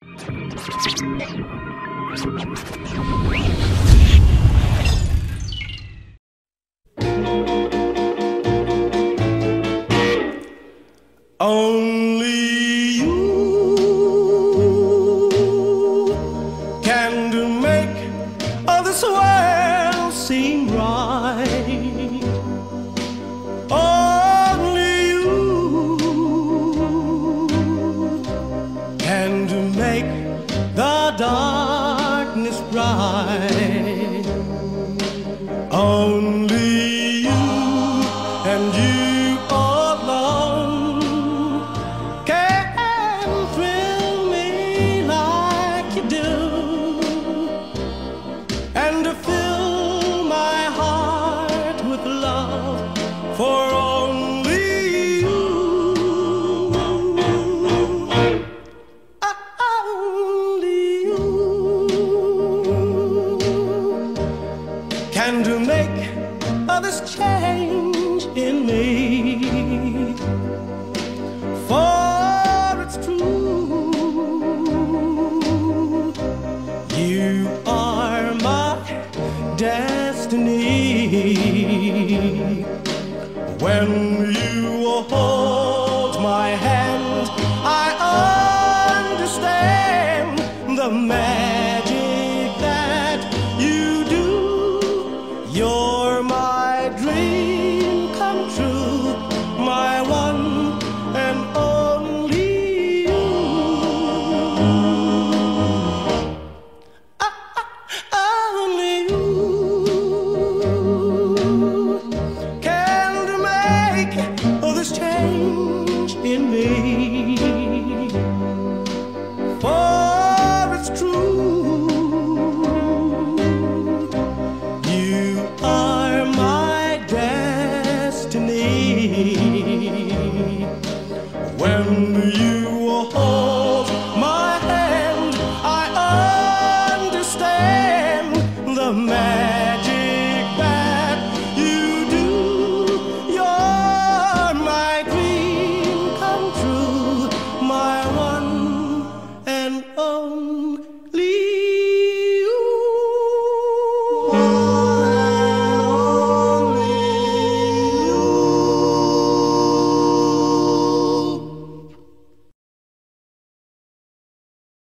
Only you can do make all this world seem right. Only you can do make the darkness bright. Only you and you alone can thrill me like you do, and to fill my heart with love for only you. Only you can do make this change in me. For it's true, you are my destiny. When you hold my hand, I understand the man